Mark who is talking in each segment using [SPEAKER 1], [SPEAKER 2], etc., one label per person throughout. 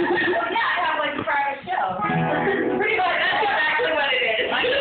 [SPEAKER 1] yeah, I have like a private show. Pretty much, that's exactly what it is. I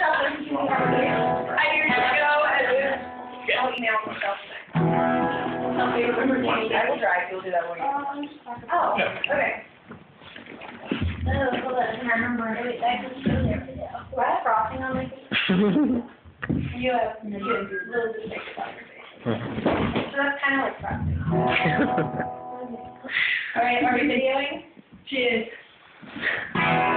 [SPEAKER 1] usually go and I'll email myself. Okay, remember Jane, I will drive, you'll do that one. Oh, okay. Oh, hold on, I remember. Wait, I can show there. Do I have frosting on my face? You have little bit of conversation. So that's kind of like frosting. Alright, are we videoing? Cheers.